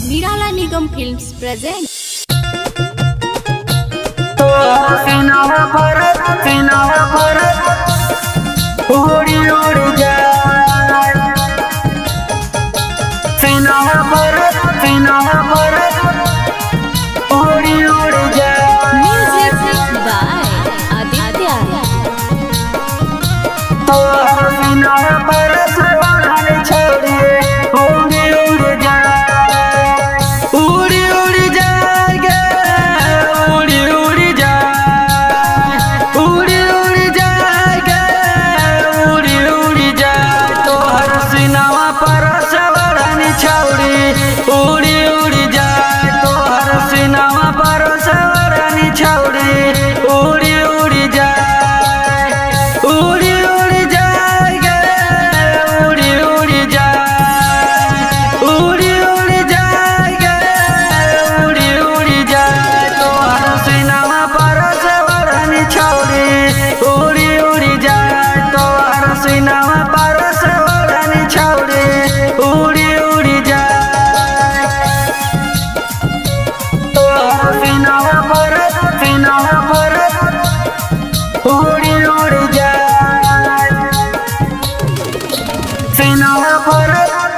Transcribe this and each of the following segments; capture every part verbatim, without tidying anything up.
निराला निगम films present. उड़ी उड़ी जाए सीना भरत सीना भरत उड़ी उड़ी जाए। Music by Aditya. तो सीना भरत वाले छोड़े उड़ी उड़ी जाए उड़ी उड़ी जाएगा उड़ी उड़ी जाए उड़ी उड़ी जाएगा उड़ी उड़ी जाए। तो हर सीनावा पर सवरनी छौड़ी उड़ी उड़ी जाए। तो हर सीनावा पर सवरनी छौड़ी उड़ी उड़ी जाए उड़ी उड़ी जाएगा उड़ी उड़ी जाए उड़ी उड़ी जाएगा उड़ी उड़ी जाए। तो हर सीनावा पर सवरनी छौड़ी उड़ी उड़ी जाए। तो हर सीनावा पर सवरनी छौड़ी उड़ी उड़ी जाए। तो हर सीनावा पर सीनावा पर उड़ी उड़ी जाए सीनावा पर।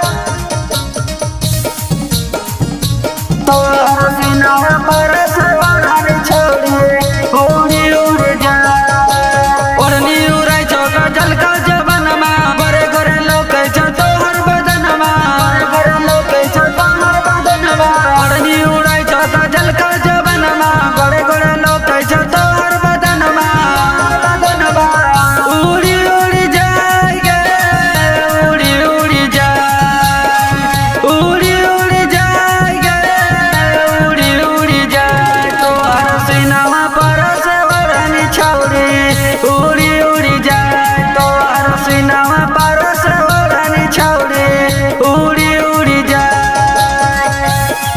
तो हर सीनावा पर सवरनी छौड़ी उड़ी उड़ी जाए। ओढ़नी उड़ाई चौका जलका जबनमा बड़े गोरे लोग छो तोहर बदनमा बड़े लोग छो तोहर बदनमा। ओढ़नी उड़ाई चौका जलका जबनमा बड़े गोरे लोग छो तोहर बदनमा बदनमा। उड़ी उड़ी जाएगा उड़ी उड़ी जाए उड़ी उड़ी जाएगा उड़ी उड़ी जाए। तो हर सीनावा पर सवरनी छौड़ी उड़ी उड़ी जाए। तो हर सीनावा पर सवरनी छौड़ी उड़ी उड़ी जाए।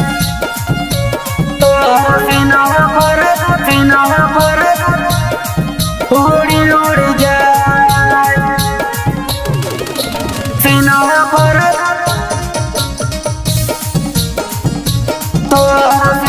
तो हर सीनावा पर सीनावा पर उड़ी उड़ी जाए सीनावा पर। तो हर